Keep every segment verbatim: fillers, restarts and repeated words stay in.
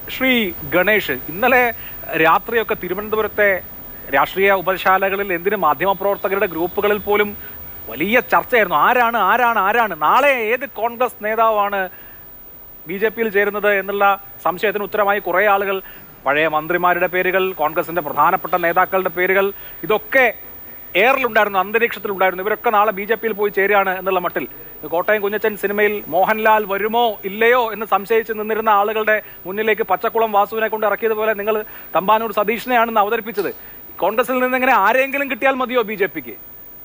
ശ്രീ ഗണേഷ്, ഇന്നലെ രാത്രിയൊക്കെ തിരുവനന്തപുരത്തെ രാഷ്ട്രീയ ഉപശാലകളിൽ എന്തിനും മാധ്യമപ്രവർത്തകരുടെ ഗ്രൂപ്പുകളിൽ പോലും വലിയ ചർച്ചയായിരുന്നു. ആരാണ് ആരാണ് ആരാണ് നാളെ ഏത് കോൺഗ്രസ് നേതാവാണ് ബി ജെ പിയിൽ ചേരുന്നത് എന്നുള്ള സംശയത്തിന് ഉത്തരമായി കുറേ ആളുകൾ പഴയ മന്ത്രിമാരുടെ പേരുകൾ, കോൺഗ്രസിന്റെ പ്രധാനപ്പെട്ട നേതാക്കളുടെ പേരുകൾ ഇതൊക്കെ എയറിലുണ്ടായിരുന്നു, അന്തരീക്ഷത്തിലുണ്ടായിരുന്നു. ഇവരൊക്കെ നാളെ ബി ജെ പിയിൽ പോയി ചേരുകയാണ് എന്നുള്ള മട്ടിൽ. കോട്ടയം കുഞ്ഞച്ചൻ സിനിമയിൽ മോഹൻലാൽ വരുമോ ഇല്ലയോ എന്ന് സംശയിച്ച് നിന്നിരുന്ന ആളുകളുടെ മുന്നിലേക്ക് പച്ചക്കുളം വാസുവിനെ കൊണ്ട് ഇറക്കിയതുപോലെ നിങ്ങൾ തമ്പാനൂർ സതീഷിനെയാണെന്ന് അവതരിപ്പിച്ചത്. കോൺഗ്രസിൽ നിന്ന് ഇങ്ങനെ ആരെങ്കിലും കിട്ടിയാൽ മതിയോ ബി ജെ പിക്ക്?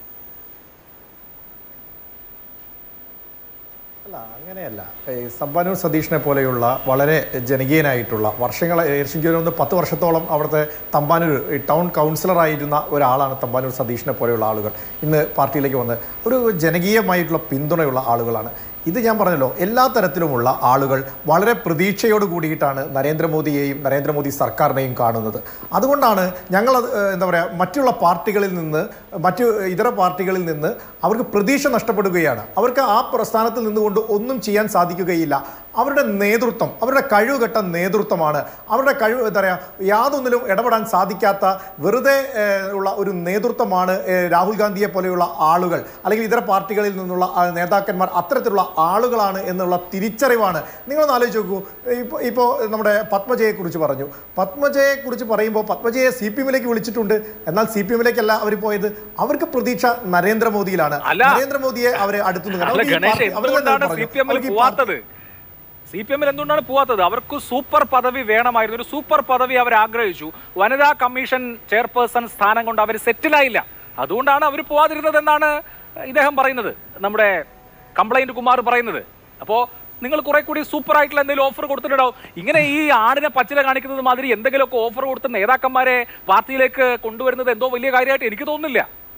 അല്ല, അങ്ങനെയല്ല. തമ്പാനൂർ സതീഷിനെ പോലെയുള്ള വളരെ ജനകീയനായിട്ടുള്ള വർഷങ്ങൾ ഒന്ന് പത്ത് വർഷത്തോളം അവിടുത്തെ തമ്പാനൂർ ടൗൺ കൗൺസിലറായിരുന്ന ഒരാളാണ് തമ്പാനൂർ സതീഷിനെ പോലെയുള്ള ആളുകൾ ഇന്ന് പാർട്ടിയിലേക്ക് വന്ന് ഒരു ജനകീയമായിട്ടുള്ള പിന്തുണയുള്ള ആളുകളാണ്. ഇത് ഞാൻ പറഞ്ഞല്ലോ, എല്ലാ തരത്തിലുമുള്ള ആളുകൾ വളരെ പ്രതീക്ഷയോട് കൂടിയിട്ടാണ് നരേന്ദ്രമോദിയെയും നരേന്ദ്രമോദി സർക്കാരിനെയും കാണുന്നത്. അതുകൊണ്ടാണ് ഞങ്ങൾ എന്താ പറയുക, മറ്റുള്ള പാർട്ടികളിൽ നിന്ന് മറ്റു ഇതര പാർട്ടികളിൽ നിന്ന് അവർക്ക് പ്രതീക്ഷ നഷ്ടപ്പെടുകയാണ്. അവർക്ക് ആ പ്രസ്ഥാനത്തിൽ നിന്നുകൊണ്ട് ഒന്നും ചെയ്യാൻ സാധിക്കുകയില്ല. അവരുടെ നേതൃത്വം, അവരുടെ കഴിവുകെട്ട നേതൃത്വമാണ്, അവരുടെ കഴിവ് എന്താ പറയുക, യാതൊന്നിലും ഇടപെടാൻ സാധിക്കാത്ത വെറുതെ ഉള്ള ഒരു നേതൃത്വമാണ് രാഹുൽ ഗാന്ധിയെ പോലെയുള്ള ആളുകൾ, അല്ലെങ്കിൽ ഇതര പാർട്ടികളിൽ നിന്നുള്ള നേതാക്കന്മാർ അത്തരത്തിലുള്ള ആളുകളാണ് എന്നുള്ള തിരിച്ചറിവാണ്. നിങ്ങളൊന്ന് ആലോചിച്ച് നോക്കൂ. ഇപ്പോൾ ഇപ്പോൾ നമ്മുടെ പത്മജയെക്കുറിച്ച് പറഞ്ഞു. പത്മജയെക്കുറിച്ച് പറയുമ്പോൾ പത്മജയെ സി പി എമ്മിലേക്ക് വിളിച്ചിട്ടുണ്ട്. എന്നാൽ സി പി എമ്മിലേക്കല്ല അവർ പോയത്. അവർക്ക് പ്രതീക്ഷ നരേന്ദ്രമോദിയിലാണ്. നരേന്ദ്രമോദിയെ അവരെ അടുത്തു സി പി എമ്മിൽ എന്തുകൊണ്ടാണ് പോവാത്തത്? അവർക്ക് സൂപ്പർ പദവി വേണമായിരുന്നു. ഒരു സൂപ്പർ പദവി അവർ ആഗ്രഹിച്ചു. വനിതാ കമ്മീഷൻ ചെയർപേഴ്സൺ സ്ഥാനം കൊണ്ട് അവർ സെറ്റിലായില്ല. അതുകൊണ്ടാണ് അവർ പോവാതിരുന്നത് എന്നാണ് ഇദ്ദേഹം പറയുന്നത്, നമ്മുടെ കംപ്ലൈന്റ് കുമാർ പറയുന്നത്. അപ്പോൾ നിങ്ങൾ കുറെ കൂടി സൂപ്പർ ആയിട്ടുള്ള എന്തെങ്കിലും ഓഫർ കൊടുത്തിട്ടുണ്ടാവും. ഇങ്ങനെ ഈ ആടിനെ പച്ചില കാണിക്കുന്നത് മാതിരി എന്തെങ്കിലുമൊക്കെ ഓഫർ കൊടുത്ത് നേതാക്കന്മാരെ പാർട്ടിയിലേക്ക് കൊണ്ടുവരുന്നത് എന്തോ വലിയ കാര്യമായിട്ട് എനിക്ക് തോന്നുന്നില്ല.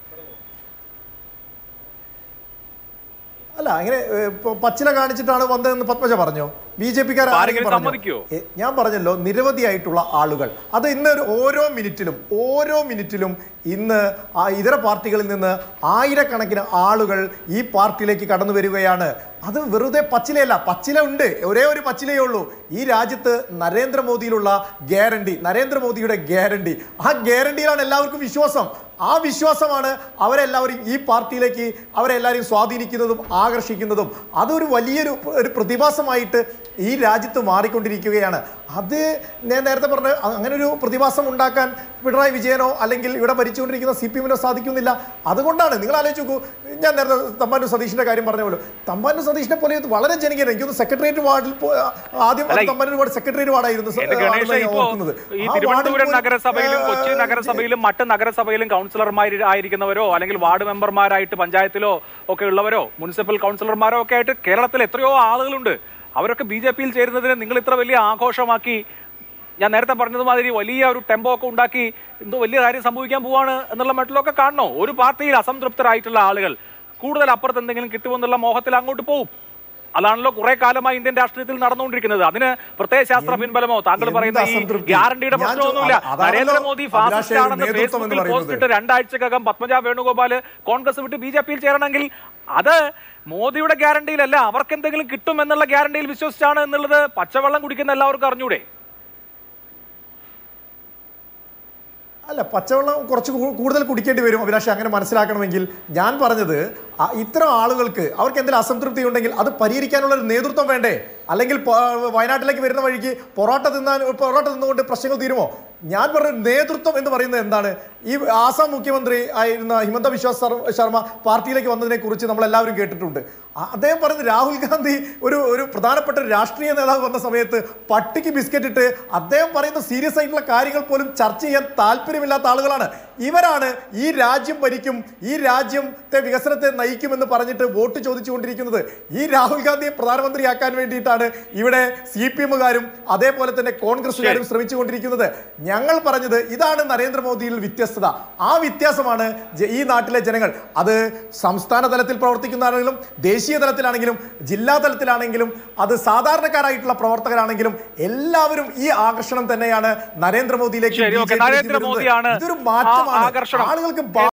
അല്ല, അങ്ങനെ പച്ചില കാണിച്ചിട്ടാണ് വന്നതെന്ന് പത്മജ പറഞ്ഞോ? ബി ജെ പിക്കാർ സമ്മതിക്കോ? ഞാൻ പറഞ്ഞല്ലോ, നിരവധിയായിട്ടുള്ള ആളുകൾ അത് ഇന്ന് ഓരോ മിനിറ്റിലും ഓരോ മിനിറ്റിലും ഇന്ന് ഇതര പാർട്ടികളിൽ നിന്ന് ആയിരക്കണക്കിന് ആളുകൾ ഈ പാർട്ടിയിലേക്ക് കടന്നു വരികയാണ്. അത് വെറുതെ പച്ചിലയല്ല, പച്ചില ഉണ്ട്, ഒരേ ഒരു പച്ചിലയേ ഉള്ളൂ. ഈ രാജ്യത്ത് നരേന്ദ്രമോദിയിലുള്ള ഗ്യാരണ്ടി, നരേന്ദ്രമോദിയുടെ ഗ്യാരണ്ടി, ആ ഗ്യാരണ്ടിയിലാണ് എല്ലാവർക്കും വിശ്വാസം. ആ വിശ്വാസമാണ് അവരെല്ലാവരും ഈ പാർട്ടിയിലേക്ക് അവരെല്ലാവരെയും സ്വാധീനിക്കുന്നതും ആകർഷിക്കുന്നതും. അതൊരു വലിയൊരു ഒരു പ്രതിഭാസമായിട്ട് ഈ രാജ്യത്ത് മാറിക്കൊണ്ടിരിക്കുകയാണ്. അത് ഞാൻ നേരത്തെ പറഞ്ഞ അങ്ങനെ ഒരു പ്രതിഭാസം ഉണ്ടാക്കാൻ പിണറായി വിജയനോ അല്ലെങ്കിൽ ഇവിടെ ഭരിച്ചുകൊണ്ടിരിക്കുന്ന സി പി എമ്മിനോ സാധിക്കുന്നില്ല. അതുകൊണ്ടാണ് നിങ്ങൾ ആലോചിച്ച് നോക്കൂ. ഞാൻ നേരത്തെ തമ്പാനൂർ സതീഷിന്റെ കാര്യം പറഞ്ഞ പോലെ തമ്പാനൂർ സതീഷിനെ പോലെ വളരെ ജനകീയൻ. എനിക്കൊന്ന് സെക്രട്ടേറിയറ്റ് വാർഡിൽ ആദ്യം തമ്പാനൂർ വാർഡ് സെക്രട്ടേറിയറ്റ് വാർഡായിരുന്നു ഓർക്കുന്നത്. ഈ തിരുവനന്തപുരം നഗരസഭയിലും കൊച്ചി നഗരസഭയിലും മറ്റ് നഗരസഭയിലും കൗൺസിലർമാർ ആയിരിക്കുന്നവരോ അല്ലെങ്കിൽ വാർഡ് മെമ്പർമാരായിട്ട് പഞ്ചായത്തിലോ ഒക്കെ ഉള്ളവരോ മുനിസിപ്പൽ കൗൺസിലർമാരോ ഒക്കെ ആയിട്ട് കേരളത്തിൽ എത്രയോ ആളുകളുണ്ട്. അവരൊക്കെ ബി ജെ പിയിൽ ചേരുന്നതിന് നിങ്ങൾ ഇത്ര വലിയ ആഘോഷമാക്കി, ഞാൻ നേരത്തെ പറഞ്ഞതുമാതിരി വലിയ ഒരു ടെമ്പോ ഒക്കെ ഉണ്ടാക്കി എന്തോ വലിയ കാര്യം സംഭവിക്കാൻ പോവാണ് എന്നുള്ള മട്ടിലൊക്കെ കാണണോ? ഒരു പാർട്ടിയിൽ അസംതൃപ്തരായിട്ടുള്ള ആളുകൾ കൂടുതൽ അപ്പുറത്ത് എന്തെങ്കിലും കിട്ടുമെന്നുള്ള മോഹത്തിൽ അങ്ങോട്ട് പോകും. അതാണല്ലോ കുറെ കാലമായി ഇന്ത്യൻ രാഷ്ട്രീയത്തിൽ നടന്നുകൊണ്ടിരിക്കുന്നത്. അതിന് പ്രത്യേക ശാസ്ത്ര പിൻബലമോ താങ്കൾ പറയുന്ന ഈ ഗ്യാരണ്ടിയുടെ പ്രശ്നമൊന്നുമില്ല. നരേന്ദ്രമോദി ഫാസിസ്റ്റ് ആണെന്ന് ഫേസ്ബുക്കിൽ പോസ്റ്റ് ഇട്ട് രണ്ടാഴ്ചക്കകം പത്മജ വേണുഗോപാല് കോൺഗ്രസ് വിട്ട് ബി ജെ പിയിൽ ചേരണമെങ്കിൽ അത് മോദിയുടെ ഗ്യാരണ്ടിയിലല്ല, അവർക്ക് എന്തെങ്കിലും കിട്ടും എന്നുള്ള ഗ്യാരണ്ടിയിൽ വിശ്വസിച്ചാണ് എന്നുള്ളത് പച്ചവെള്ളം കുടിക്കുന്ന എല്ലാവർക്കും അറിഞ്ഞൂടെ? അല്ല, പച്ചവെള്ളം കുറച്ച് കൂടുതൽ കുടിക്കേണ്ടി വരും അഭിലാഷ്. അങ്ങനെ മനസ്സിലാക്കണമെങ്കിൽ ഞാൻ പറഞ്ഞത് ഇത്തരം ആളുകൾക്ക് അവർക്ക് എന്തെങ്കിലും അസംതൃപ്തി ഉണ്ടെങ്കിൽ അത് പരിഹരിക്കാനുള്ള ഒരു നേതൃത്വം വേണ്ടേ? അല്ലെങ്കിൽ വയനാട്ടിലേക്ക് വരുന്ന വഴിക്ക് പൊറോട്ട തിന്നാൻ പൊറോട്ട തിന്നുകൊണ്ട് പ്രശ്നങ്ങൾ തീരുമോ? ഞാൻ പറഞ്ഞ നേതൃത്വം എന്ന് പറയുന്നത് എന്താണ്? ഈ ആസാം മുഖ്യമന്ത്രി ആയിരുന്ന ഹിമന്ത ബിശ്വ ശർമ്മ പാർട്ടിയിലേക്ക് വന്നതിനെ കുറിച്ച് നമ്മളെല്ലാവരും കേട്ടിട്ടുണ്ട്. അദ്ദേഹം പറയുന്നത് രാഹുൽ ഗാന്ധി ഒരു ഒരു പ്രധാനപ്പെട്ട രാഷ്ട്രീയ നേതാവ് വന്ന സമയത്ത് പട്ടിക്ക് ബിസ്ക്കറ്റ് ഇട്ട് അദ്ദേഹം പറയുന്ന സീരിയസ് ആയിട്ടുള്ള കാര്യങ്ങൾ പോലും ചർച്ച ചെയ്യാൻ താല്പര്യമില്ലാത്ത ആളുകളാണ്. ഇവരാണ് ഈ രാജ്യം ഭരിക്കും, ഈ രാജ്യത്തെ വികസനത്തെ നയിക്കുമെന്ന് പറഞ്ഞിട്ട് വോട്ട് ചോദിച്ചുകൊണ്ടിരിക്കുന്നത്. ഈ രാഹുൽ ഗാന്ധിയെ പ്രധാനമന്ത്രിയാക്കാൻ വേണ്ടിയിട്ടാണ് ഇവിടെ സി പി എമ്മുകാരും അതേപോലെ തന്നെ കോൺഗ്രസുകാരും ശ്രമിച്ചുകൊണ്ടിരിക്കുന്നത്. ഞങ്ങൾ പറഞ്ഞത് ഇതാണ് നരേന്ദ്രമോദിയിൽ വ്യത്യസ്തത. ആ വ്യത്യാസമാണ് ഈ നാട്ടിലെ ജനങ്ങൾ, അത് സംസ്ഥാന തലത്തിൽ പ്രവർത്തിക്കുന്നതാണെങ്കിലും ദേശീയ തലത്തിലാണെങ്കിലും ജില്ലാ തലത്തിലാണെങ്കിലും അത് സാധാരണക്കാരായിട്ടുള്ള പ്രവർത്തകരാണെങ്കിലും എല്ലാവരും ഈ ആകർഷണം തന്നെയാണ് നരേന്ദ്രമോദിയിലേക്ക്. ഇതൊരു മാറ്റമാണ്. ആളുകൾക്ക്